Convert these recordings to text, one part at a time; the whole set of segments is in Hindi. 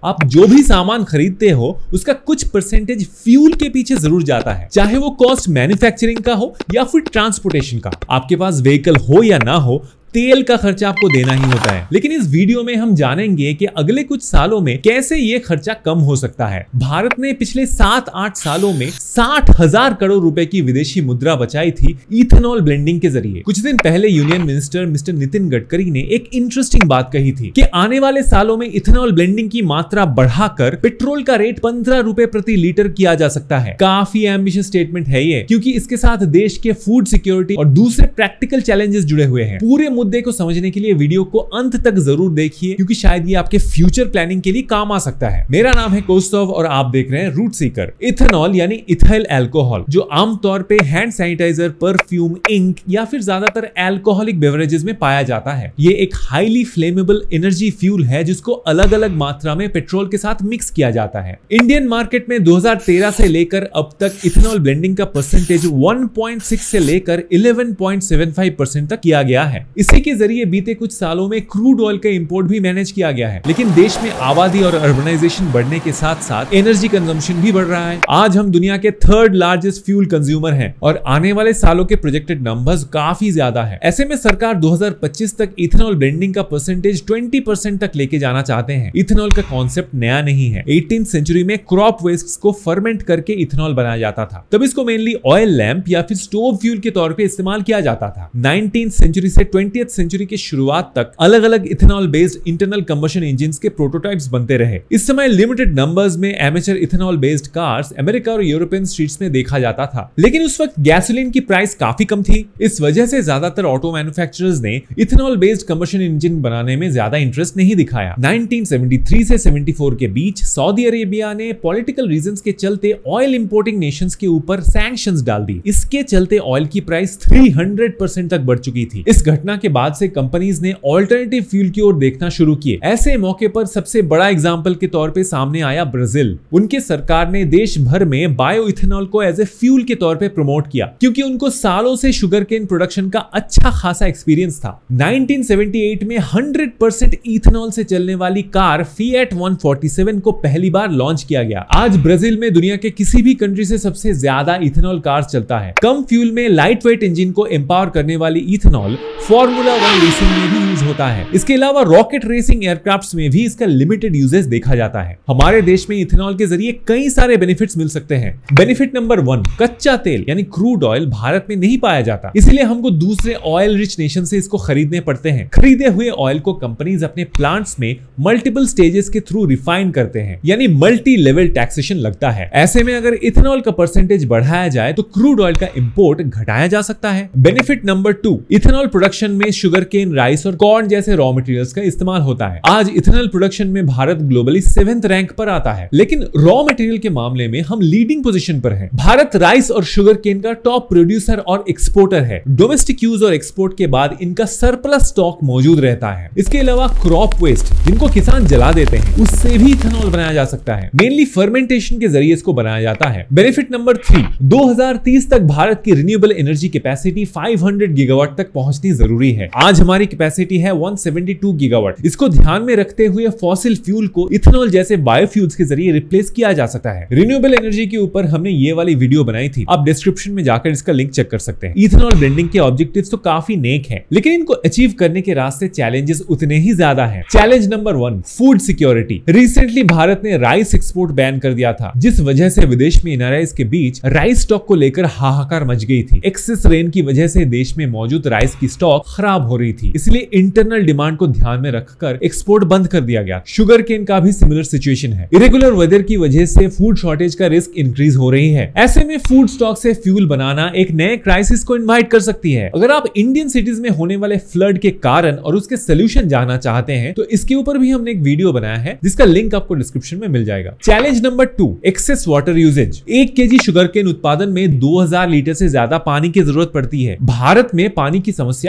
आप जो भी सामान खरीदते हो उसका कुछ परसेंटेज फ्यूल के पीछे जरूर जाता है, चाहे वो कॉस्ट मैन्युफैक्चरिंग का हो या फिर ट्रांसपोर्टेशन का। आपके पास व्हीकल हो या ना हो, तेल का खर्चा आपको देना ही होता है। लेकिन इस वीडियो में हम जानेंगे कि अगले कुछ सालों में कैसे ये खर्चा कम हो सकता है। भारत ने पिछले 7-8 सालों में 60,000 करोड़ रुपए की विदेशी मुद्रा बचाई थी इथेनॉल ब्लेंडिंग के जरिए। कुछ दिन पहले union minister mister Nitin Gadkari ने एक इंटरेस्टिंग बात कही थी कि आने वाले सालों में इथेनॉल ब्लेंडिंग की मात्रा बढ़ाकर पेट्रोल का रेट 15 रुपए प्रति लीटर किया जा सकता है। काफी एम्बिशियस स्टेटमेंट है ये, क्योंकि इसके साथ देश के फूड सिक्योरिटी और दूसरे प्रैक्टिकल चैलेंजेस जुड़े हुए हैं। पूरे मुद्दे को समझने के लिए वीडियो को अंत तक जरूर देखिए, क्योंकि शायद ये आपके फ्यूचर प्लानिंग के लिए काम आ सकता है। मेरा नाम है कौस्तव और आप देख रहे हैं रूट सीकर। इथेनॉल यानी इथाइल अल्कोहल, जो आमतौर पे हैंड सैनिटाइजर, परफ्यूम, इंक या फिर ज्यादातर अल्कोहलिक बेवरेजेस में पाया जाता है। ये एक हाईली फ्लेमेबल एनर्जी फ्यूल है जिसको अलग अलग मात्रा में पेट्रोल के साथ मिक्स किया जाता है। इंडियन मार्केट में 2013 से लेकर अब तक इथेनॉल ब्लेंडिंग का परसेंटेज 1.6 से लेकर 11.75% तक किया गया है। इसी के जरिए बीते कुछ सालों में क्रूड ऑयल का इंपोर्ट भी मैनेज किया गया है। लेकिन देश में आबादी और अर्बनाइजेशन बढ़ने के साथ साथ एनर्जी कंजम्पशन भी बढ़ रहा है। आज हम दुनिया के 3rd लार्जेस्ट फ्यूल कंज्यूमर हैं और आने वाले सालों के प्रोजेक्टेड नंबर्स काफी ज्यादा है। ऐसे में सरकार 2025 तक इथेनॉल ब्लेंडिंग का परसेंटेज 20% तक लेके जाना चाहते हैं। इथेनॉल का कॉन्सेप्ट नया नहीं है। 18th सेंचुरी में क्रॉप वेस्ट को फर्मेंट करके इथेनॉल बनाया जाता था। तब इसको मेनली ऑयल लैंप या फिर स्टोव फ्यूल के तौर पे इस्तेमाल किया जाता था। 19th सेंचुरी से 20th सेंचुरी के शुरुआत तक अलग अलग ethanol based internal combustion engines के प्रोटोटाइप्स बनते रहे। इस समय लिमिटेड नंबर्स में amateur ethanol based cars America और यूरोपियन स्ट्रीट्स में देखा जाता था। लेकिन उस वक्त गैसोलीन की प्राइस काफी कम थी। इस वजह से ज्यादातर ऑटो मैन्युफैक्चरर्स ने इथेनॉल बेस्ड कंबशन इंजन बनाने में ज्यादा इंटरेस्ट नहीं दिखाया। 1973 से 74 के बीच सऊदी अरेबिया ने पॉलिटिकल रीजंस के चलते ऑयल इंपोर्टिंग नेशंस के ऊपर सैंक्शंस डाल दी। इसके चलते ऑयल की प्राइस 300% तक बढ़ चुकी थी। इस घटना के बाद से कंपनीज ने ऑल्टरनेटिव फ्यूल की ओर देखना शुरू किए। ऐसे मौके पर सबसे बड़ा एग्जांपल के तौर पे सामने आया ब्राजील। उनके सरकार ने देश भर में बायो इथेनॉल को एज ए फ्यूल के तौर पे प्रमोट किया, क्योंकि उनको सालों से शुगर केन प्रोडक्शन का अच्छा खासा एक्सपीरियंस था। 1978 में 100% इथेनॉल से चलने वाली कार फिएट 147 को पहली बार लॉन्च किया गया। आज ब्राजील में दुनिया के किसी भी कंट्री से सबसे ज्यादा इथेनॉल कार्स चलता है। कम फ्यूल में लाइट वेट इंजन को एम्पावर करने वाली इथेनॉल फॉर्मूला 1 रेसिंग में भी यूज होता है। इसके अलावा रॉकेट रेसिंग एयरक्राफ्ट्स में भी इसका लिमिटेड यूजेस देखा जाता है। हमारे देश में इथेनॉल के जरिए कई सारे बेनिफिट्स मिल सकते हैं। बेनिफिट नंबर 1, कच्चा तेल यानी क्रूड ऑयल भारत में नहीं पाया जाता, इसलिए हमको दूसरे ऑयल रिच नेशन से इसको खरीदने पड़ते हैं। खरीदे हुए ऑयल को कंपनीज अपने प्लांट्स में मल्टीपल स्टेजेस के थ्रू रिफाइन करते हैं, यानी मल्टी लेवल टैक्सेशन लगता है। ऐसे में अगर इथेनॉल का परसेंटेज बढ़ाया जाए तो क्रूड ऑयल का इंपोर्ट घटाया जा सकता है। बेनिफिट नंबर 2, इथेनॉल प्रोडक्शन में शुगर केन, राइस और कॉर्न जैसे रॉ मटेरियल्स का इस्तेमाल होता है। आज इथेनॉल प्रोडक्शन में भारत ग्लोबली 7th रैंक पर आता है, लेकिन रॉ मटेरियल के मामले में हम लीडिंग पोजीशन पर हैं। भारत राइस और शुगर केन का टॉप प्रोड्यूसर और एक्सपोर्टर है। डोमेस्टिक यूज और एक्सपोर्ट के बाद इनका सरप्लस स्टॉक मौजूद रहता है। इसके अलावा क्रॉप वेस्ट, जिनको किसान जला देते हैं, उससे भी इथेनॉल बनाया जा सकता है। मेनली फर्मेंटेशन के जरिए इसको बनाया जाता है। बेनिफिट नंबर 3, 2030 तक भारत की रिन्यूएबल एनर्जी कैपेसिटी 500 गीगावाट तक पहुंचनी जरूरी है। आज हमारी कैपेसिटी है 172 गीगावाट। इसको ध्यान में रखते हुए फॉसिल फ्यूल को इथेनॉल जैसे बायोफ्यूल्स के जरिए रिप्लेस किया जा सकता है। रिन्यूएबल एनर्जी के ऊपर हमने ये वाली वीडियो बनाई थी, आप डिस्क्रिप्शन में जाकर इसका लिंक चेक कर सकते हैं। इथेनॉल ब्लेंडिंग के ऑब्जेक्टिव्स तो काफी नेक हैं, लेकिन इनको अचीव करने के रास्ते चैलेंजेस उतने ही ज्यादा हैं। Challenge number 1, food security. Recently Bharat ने राइस एक्सपोर्ट बैन कर दिया था, जिस वजह से विदेश में एनआरआईज के बीच राइस स्टॉक को लेकर हाहाकार मच गई थी। एक्सेस रेन की वजह से देश में मौजूद राइस की स्टॉक खराब हो रही थी, इसलिए इंटरनल डिमांड को ध्यान में रखकर एक्सपोर्ट बंद कर दिया गया। शुगर केन का भी सिमिलर सिचुएशन है। इरेगुलर वेदर की वजह से फूड शॉर्टेज का रिस्क इंक्रीज हो रही है। ऐसे में फूड स्टॉक से फ्यूल बनाना एक नए क्राइसिस को इनवाइट कर सकती है। अगर आप इंडियन सिटीज में होने वाले फ्लड के कारण और उसके सोल्यूशन जानना चाहते हैं तो इसके ऊपर भी हमने एक वीडियो बनाया है, जिसका लिंक आपको डिस्क्रिप्शन में मिल जाएगा। Challenge number 2, excess water usages. 1 KG sugar cane उत्पादन में 2000 लीटर से ज्यादा पानी की जरूरत पड़ती है। भारत में पानी की समस्या हर किसी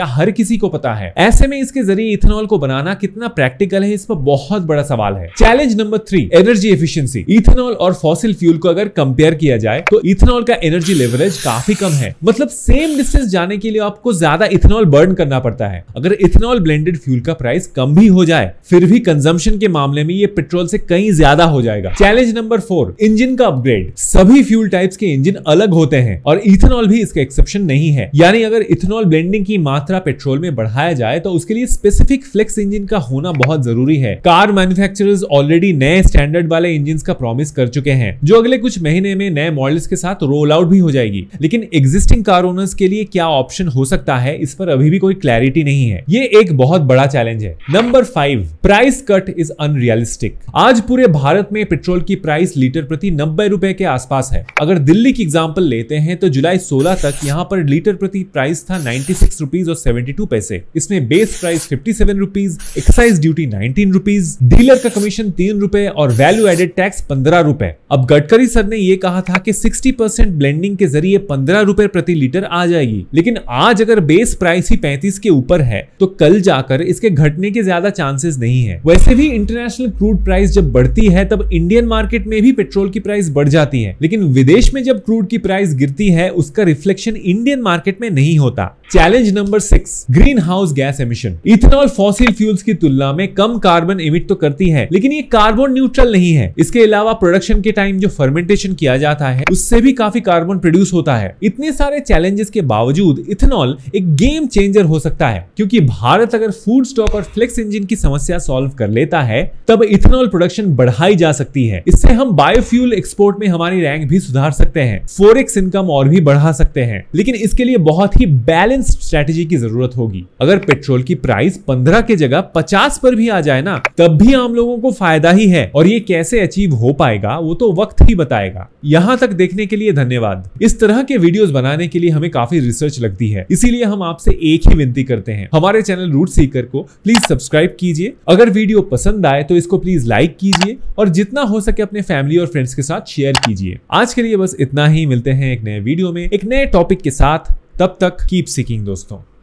किसी को पता है। ऐसे में इसके जरिए इथेनॉल को बनाना कितना प्रैक्टिकल है, इस पर बहुत बड़ा सवाल है। Challenge number 3, energy efficiency. Ethanol और फॉसिल फ्यूल को अगर कंपेयर किया जाए तो इथेनॉल का एनर्जी लेवरेज काफी कम है। मतलब सेम डिस्टेंस जाने के लिए आपको ज्यादा इथेनॉल बर्न करना पड़ता है। अगर इथेनॉल ब्लेंडेड फ्यूल का प्राइस कम भी हो जाए, फिर भी कंजम्पशन के मामले में ये पेट्रोल से कहीं ज्यादा हो जाएगा। चैलेंज नंबर 4, इंजन का अपग्रेड। सभी फ्यूल टाइप्स के इंजन अलग होते हैं और इथेनॉल भी इसका एक्सेप्शन नहीं है। यानी अगर इथेनॉल ब्लेंडिंग की मात्रा पेट्रोल में बढ़ाया जाए तो उसके लिए स्पेसिफिक फ्लेक्स इंजन का होना बहुत जरूरी है। कार मैन्युफैक्चरर्स ऑलरेडी नए स्टैंडर्ड वाले इंजन का प्रॉमिस कर चुके हैं, जो अगले कुछ महीने में नए मॉडल्स के साथ रोल आउट भी हो जाएगी। लेकिन एग्जिस्टिंग कार ओनर्स के लिए क्या ऑप्शन हो सकता है, इस पर अभी भी कोई क्लैरिटी नहीं है। ये एक बहुत बड़ा चैलेंज है। Number 5, price cut is unrealistic. आज पूरे भारत में पेट्रोल की प्राइस लीटर प्रति 90 रुपए के आसपास है। अगर दिल्ली की एग्जांपल लेते हैं तो जुलाई 16 तक यहां पर लीटर प्रति प्राइस था 96 रुपीज और 72 पैसे। इसमें base price 57 rupees, excise duty 19 rupees, dealer का कमीशन 3 रुपए और वैल्यू एडेड टैक्स 15 रुपए। अब गडकरी सर ने यह कहा था कि 60% ब्लेंडिंग के जरिए 15 रुपए प्रति लीटर आ जाएगी। लेकिन आज अगर बेस प्राइस ही 35 के ऊपर है तो कल जाकर इसके घटने के ज्यादा चांसेस नहीं है। वैसे भी इंटरनेशनल क्रूड प्राइस जब बढ़ती है तब इंडियन मार्केट में भी पेट्रोल की प्राइस बढ़ जाती है, लेकिन विदेश में जब क्रूड की प्राइस गिरती है उसका रिफ्लेक्शन इंडियन मार्केट में नहीं होता। Challenge number 6, green house gas emission. Ethanol fossil fuels की तुलना में कम कार्बन इमिट तो करती है, लेकिन ये कार्बन न्यूट्रल नहीं है। इसके अलावा प्रोडक्शन के टाइम जो फर्मेंटेशन किया जाता है उससे भी काफी कार्बन प्रोड्यूस होता है। इतने सारे चैलेंजेस के बावजूद इथेनॉल एक गेम चेंजर हो सकता है, क्योंकि भारत अगर फूड स्टॉक और फ्लेक्स इंजन की समस्या सॉल्व कर लेता है तब इथेनॉल प्रोडक्शन बढ़ाई जा सकती है। इससे हम बायोफ्यूल एक्सपोर्ट में हमारी रैंक भी सुधार सकते हैं, फॉरेक्स इनकम और भी बढ़ा सकते हैं। लेकिन इसके लिए बहुत ही बैलेंस्ड स्ट्रेटेजी की जरूरत होगी। अगर पेट्रोल की प्राइस 15 के जगह 50 पर भी आ जाए ना, तब भी आम लोगों को फायदा ही है। और ये कैसे अचीव हो पाएगा वो तो वक्त ही बताएगा। यहां तक देखने के लिए धन्यवाद। इस तरह के वीडियोस बनाने के लिए हमें काफी रिसर्च लगती है, इसीलिए हम आपसे एक ही विनती करते हैं, हमारे चैनल रूट सीकर को प्लीज सब्सक्राइब कीजिए। अगर वीडियो पसंद आए तो इसको प्लीज लाइक कीजिए और जितना हो सके अपने फैमिली और फ्रेंड्स के साथ शेयर कीजिए। आज के लिए बस इतना ही। मिलते हैं एक नए वीडियो में एक नए टॉपिक के साथ। तब तक कीप सीकिंग दोस्तों।